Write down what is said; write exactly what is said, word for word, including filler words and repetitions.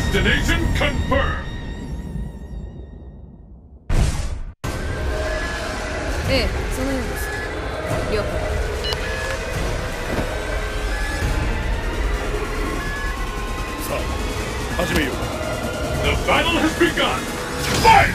Destination confirmed! ええ、そのようです。了解。 さあ、始めよう。The battle has begun! Fight!